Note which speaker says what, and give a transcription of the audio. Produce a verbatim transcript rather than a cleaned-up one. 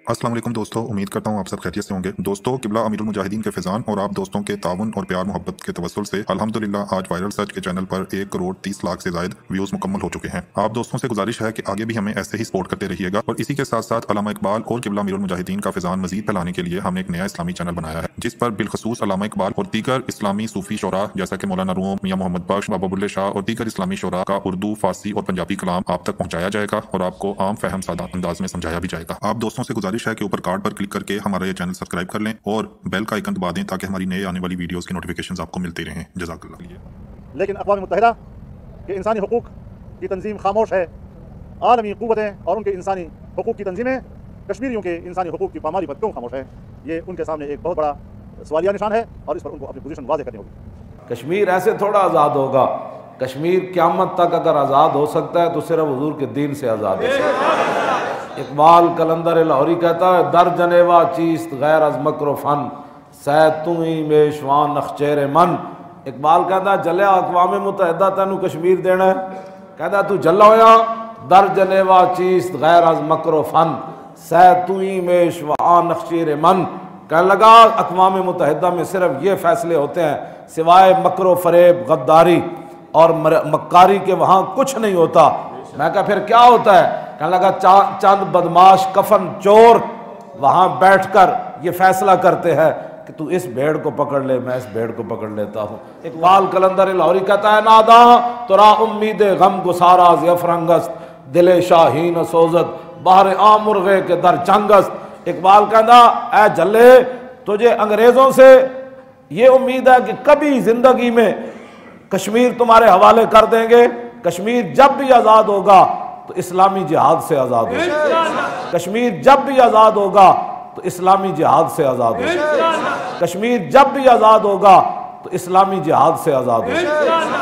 Speaker 1: अस्सलाम वालेकुम दोस्तों, उम्मीद करता हूँ आप सब खैरियत से होंगे। दोस्तों, किबला अमीरुल मुजाहिदीन के फैजान और आप दोस्तों के ताउन और प्यार मोहब्बत के तवस्सुल से अल्हम्दुलिल्लाह आज वायरल सर्च के चैनल पर एक करोड़ तीस लाख से ज्यादा व्यूज मुकम्मल हो चुके हैं। आप दोस्तों से गुजारिश है कि आगे भी हमें ऐसे ही सपोर्ट करते रहिएगा और इसी के साथ साथ अल्लामा इकबाल और किबला अमीरुल मुजाहिदीन का फैजान मजीद फैलाने के लिए हमने एक नया इस्लामी चैनल बनाया है, जिस पर बिलखसूस अल्लामा इकबाल और दीगर इस्लामी सूफी शोरा जैसा कि मौलाना रूम, मियां मोहम्मद बख्श, बाबा बुल्ले शाह और दीगर इस्लामी शोरा का उर्दू, फारसी और पंजाबी कलाम आप तक पहुंचाया जाएगा और आपको आम फहम सादा अंदाज में समझाया भी जाएगा। आप दोस्तों से गुजारिश है कि ऊपर कार्ड पर क्लिक करके हमारा ये चैनल सब्सक्राइब कर लें और बेल का आइकन दबा दें ताकि हमारी नए आने वाली वीडियोस की नोटिफिकेशंस आपको मिलती रहें। जज़ाकल्लाह।
Speaker 2: लेकिन अक़वाम मुत्तहिदा के इंसानी हुकूक की तंजीम खामोश है। आलमी क़ुव्वतें और उनके इंसानी हुकूक की तंजीमें कश्मीरियों के इंसानी हुकूक की पामाली पर क्यों खामोश है? ये उनके सामने एक बहुत बड़ा सवालिया निशान है और इस पर उनको अपनी पोजीशन वाज़ेह करनी होगी।
Speaker 3: कश्मीर ऐसे थोड़ा आज़ाद होगा। कश्मीर क़यामत तक अगर आज़ाद हो सकता है तो सिर्फ हुजूर के दीन से आज़ाद हो सकता है। इकबाल कलंदर लाहौरी कहता है, दर जनेवा चीस्त गैर अज मकर फन सै तू ही मेशवान नखचेर मन। इकबाल कहता है, जलिया अक़वाम मुत्तहिदा तेनू कश्मीर देना है। कहता तू जला होया, दर जनेवा चीस्त गैर अज मकर फन सै तू ही मेशवान नखचेर मन। कहने लगा अक़वाम मुत्तहिदा में सिर्फ ये फैसले होते हैं, सिवाय मकर फरेब, गद्दारी और मक्कारी के वहाँ कुछ नहीं होता। मैं कहा फिर क्या होता है? कहने लगा चंद बदमाश कफन चोर वहाँ बैठकर ये फैसला करते हैं कि तू इस भेड़ को पकड़ ले, मैं इस भेड़ को पकड़ लेता हूँ। इकबाल कलंदर लाहौरी कहता है, नादा तुरा उम्मीद गम गुसारा ज़फ़रंगस्त दिले शाहीन सोजत बाहर आमुर्गे के दर जंगस्त। इकबाल कहता ऐ जल्ले, तुझे अंग्रेज़ों से ये उम्मीद है कि कभी जिंदगी में कश्मीर तुम्हारे हवाले कर देंगे। कश्मीर जब भी आज़ाद होगा तो इस्लामी जिहाद से आज़ाद होगा। कश्मीर जब भी आज़ाद होगा तो इस्लामी जिहाद से आज़ाद होगा। कश्मीर जब भी आज़ाद होगा तो इस्लामी जिहाद से आज़ाद होगा।